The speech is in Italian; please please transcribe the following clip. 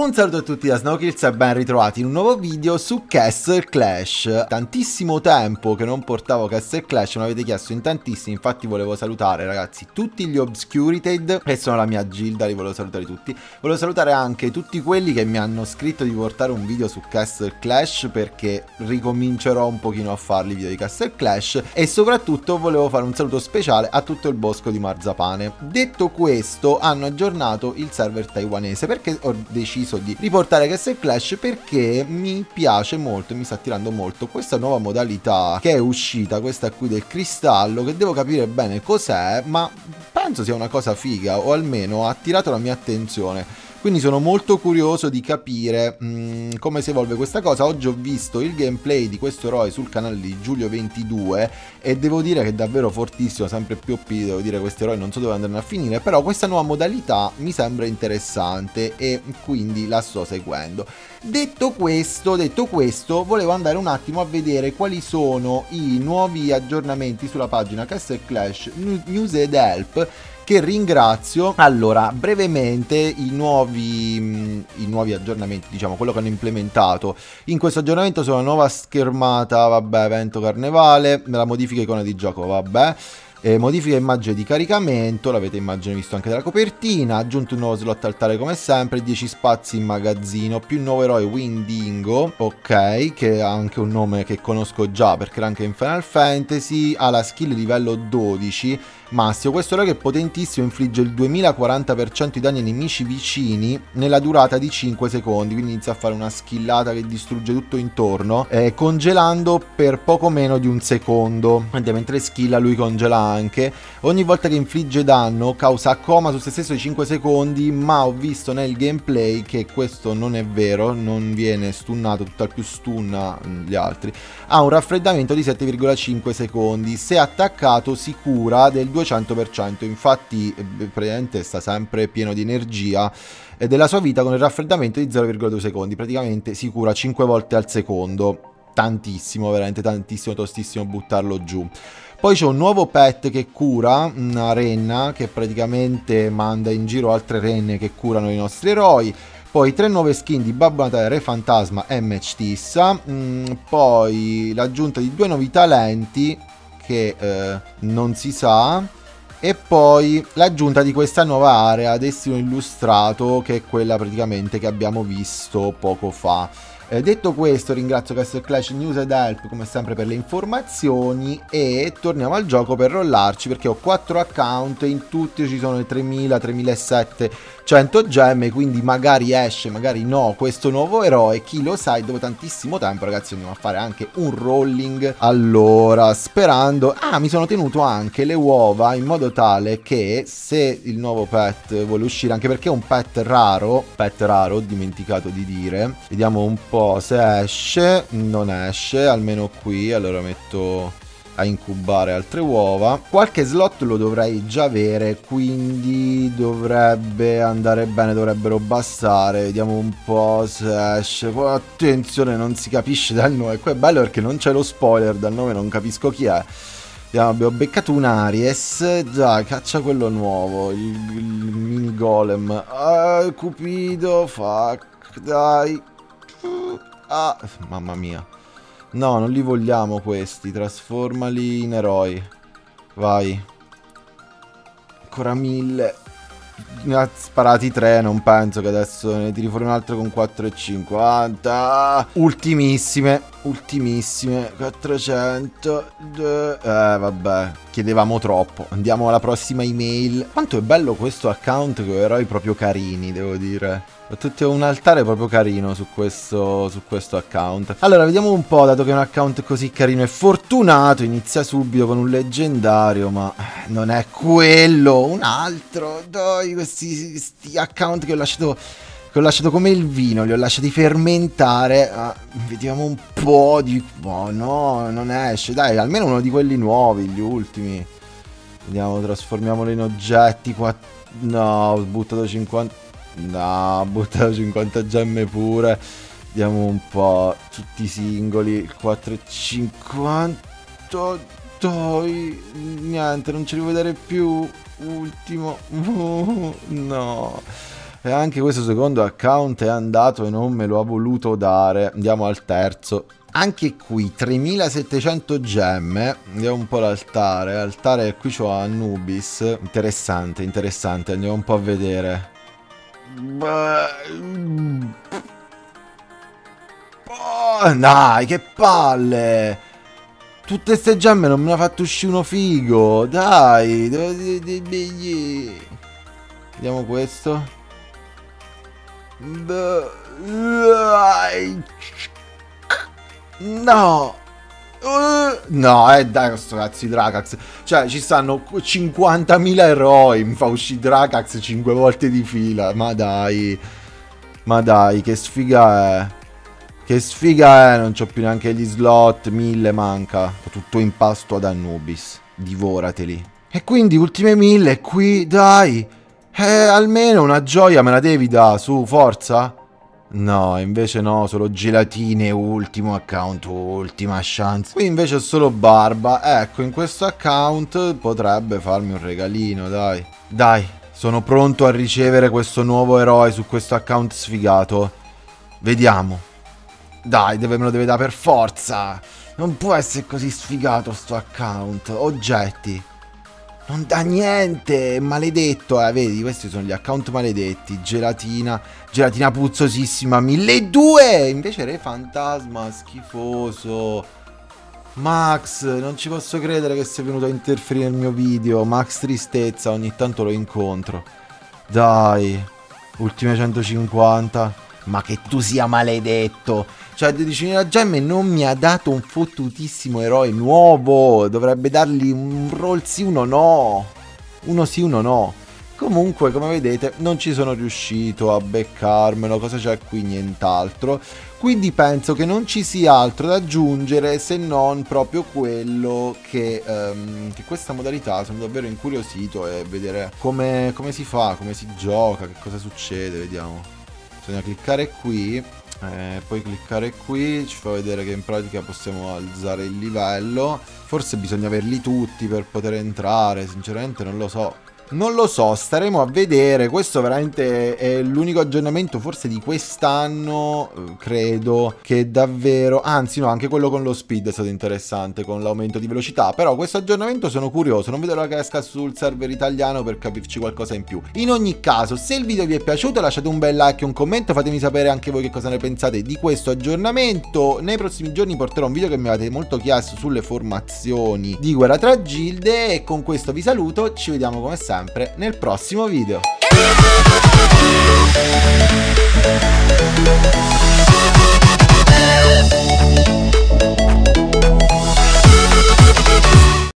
Un saluto a tutti da Snowkills e ben ritrovati in un nuovo video su Castle Clash. Tantissimo tempo che non portavo Castle Clash, me l'avete chiesto in tantissimi, infatti volevo salutare ragazzi tutti gli Obscurited che sono la mia gilda, li volevo salutare tutti. Volevo salutare anche tutti quelli che mi hanno scritto di portare un video su Castle Clash, perché ricomincerò un pochino a farli video di Castle Clash, e soprattutto volevo fare un saluto speciale a tutto il bosco di Marzapane. Detto questo, hanno aggiornato il server taiwanese. Perché ho deciso di riportare Castle Clash? Perché mi piace molto, mi sta attirando molto questa nuova modalità che è uscita, questa qui del cristallo, che devo capire bene cos'è, ma penso sia una cosa figa, o almeno ha attirato la mia attenzione. Quindi sono molto curioso di capire come si evolve questa cosa. Oggi ho visto il gameplay di questo eroe sul canale di Giulio22 e devo dire che è davvero fortissimo, sempre più OP, devo dire questi eroi non so dove andranno a finire, però questa nuova modalità mi sembra interessante e quindi la sto seguendo. Detto questo, volevo andare un attimo a vedere quali sono i nuovi aggiornamenti sulla pagina Castle Clash News ed Help, che ringrazio. Allora, brevemente i nuovi aggiornamenti, diciamo, quello che hanno implementato in questo aggiornamento sono la nuova schermata, vabbè, evento carnevale, la modifica icona di gioco, vabbè, modifica immagine di caricamento, l'avete immagine visto anche dalla copertina, aggiunto un nuovo slot altare come sempre, 10 spazi in magazzino, più un nuovo eroe Windingo, ok, che ha anche un nome che conosco già perché era anche in Final Fantasy, ha la skill livello 12 massimo. Questo eroe che è potentissimo, infligge il 2040% di danni ai nemici vicini nella durata di 5 secondi, quindi inizia a fare una skillata che distrugge tutto intorno, congelando per poco meno di un secondo, mentre skilla lui congela anche. Ogni volta che infligge danno causa coma su se stesso di 5 secondi, ma ho visto nel gameplay che questo non è vero, non viene stunnato, tutt'al più stunna gli altri. Ha un raffreddamento di 7,5 secondi, se attaccato si cura del 200%, infatti praticamente sta sempre pieno di energia e della sua vita con il raffreddamento di 0,2 secondi, praticamente si cura 5 volte al secondo, tantissimo, veramente tantissimo, tostissimo buttarlo giù. Poi c'è un nuovo pet che cura, una renna che praticamente manda in giro altre renne che curano i nostri eroi. Poi 3 nuove skin di Babbo Natale, Re Fantasma e Match Tissa. Poi l'aggiunta di 2 nuovi talenti che non si sa. E poi l'aggiunta di questa nuova area Destino Illustrato, che è quella praticamente che abbiamo visto poco fa. Detto questo, ringrazio Castle Clash News ed Help come sempre per le informazioni e torniamo al gioco per rollarci, perché ho 4 account e in tutti ci sono le 3000, 3700 gemme, quindi magari esce, magari no, questo nuovo eroe, chi lo sa, e dopo tantissimo tempo ragazzi andiamo a fare anche un rolling. Allora, sperando, mi sono tenuto anche le uova in modo tale che se il nuovo pet vuole uscire, anche perché è un pet raro, ho dimenticato di dire, vediamo un po' se esce. Non esce, almeno qui, allora metto a incubare altre uova. Qualche slot lo dovrei già avere, quindi dovrebbe andare bene, dovrebbero bastare. Vediamo un po' se esce. Poi attenzione, non si capisce dal nome, qua è bello perché non c'è lo spoiler, dal nome non capisco chi è. Vediamo, abbiamo beccato un Aries, già, caccia quello nuovo, il mini golem. Cupido, fuck, dai. Mamma mia. No, non li vogliamo questi. Trasformali in eroi. Vai. Ancora 1000. Ne ha sparati 3. Non penso che adesso ne tiri fuori un altro con 4,50. Ultimissime. 400. Vabbè. Chiedevamo troppo. Andiamo alla prossima email. Quanto è bello questo account con eroi proprio carini, devo dire. Ho tutto un altare proprio carino su questo account. Allora, vediamo un po', dato che è un account così carino e fortunato, inizia subito con un leggendario, ma non è quello, un altro. Dai, questi account che ho lasciato come il vino, li ho lasciati fermentare. Vediamo un po' di... Oh no, non esce. Dai, almeno uno di quelli nuovi, gli ultimi. Vediamo, trasformiamolo in oggetti. No, ho buttato 50... No, ho buttato 50 gemme pure. Vediamo un po'. Tutti singoli. 4,50. Dai. Niente, non ce li vuoi vedere più. Ultimo. No. E anche questo secondo account è andato e non me lo ha voluto dare. Andiamo al terzo. Anche qui 3700 gemme. Andiamo un po' all'altare. Altare qui c'ho Anubis. Interessante, interessante. Andiamo un po' a vedere. Oh, dai, che palle! Tutte ste gemme non me ne ha fatto uscire uno figo. Dai. Vediamo questo. No. No, dai, questo cazzo di Drakax. Cioè, ci stanno 50.000 eroi. Mi fa uscire Drakax 5 volte di fila. Ma dai. Ma dai, che sfiga è. Che sfiga è. Non c'ho più neanche gli slot. 1000 manca. Ho tutto in pasto ad Anubis. Divorateli. E quindi ultime 1000 qui, dai. Almeno una gioia me la devi da, su, forza. No, invece no, solo gelatine, ultimo account, ultima chance. Qui invece è solo barba. Ecco, in questo account potrebbe farmi un regalino, dai. Dai, sono pronto a ricevere questo nuovo eroe su questo account sfigato. Vediamo. Dai, me lo deve dare per forza. Non può essere così sfigato sto account. Oggetti. Non dà niente, maledetto, vedi, questi sono gli account maledetti. Gelatina puzzosissima, 1200. Invece Re Fantasma, schifoso. Max, non ci posso credere che sei venuto a interferire nel mio video. Max Tristezza, ogni tanto lo incontro. Dai, ultime 150. Ma che tu sia maledetto. Cioè, 12.000 gemme non mi ha dato un fottutissimo eroe nuovo. Dovrebbe dargli un roll sì, uno no. Uno sì, uno no. Comunque, come vedete, non ci sono riuscito a beccarmelo. Cosa c'è qui? Nient'altro. Quindi penso che non ci sia altro da aggiungere se non proprio quello che questa modalità sono davvero incuriosito e vedere come si fa, come si gioca, che cosa succede. Vediamo. Bisogna cliccare qui, poi cliccare qui, ci fa vedere che in pratica possiamo alzare il livello. Forse bisogna averli tutti per poter entrare, sinceramente non lo so. Non lo so, staremo a vedere. Questo veramente è l'unico aggiornamento forse di quest'anno, credo, che davvero... Anzi no, anche quello con lo speed è stato interessante, con l'aumento di velocità. Però questo aggiornamento sono curioso, non vedo l'ora che esca sul server italiano per capirci qualcosa in più. In ogni caso, se il video vi è piaciuto lasciate un bel like e un commento, fatemi sapere anche voi che cosa ne pensate di questo aggiornamento. Nei prossimi giorni porterò un video che mi avete molto chiesto sulle formazioni di guerra tra gilde e con questo vi saluto, ci vediamo come sempre nel prossimo video.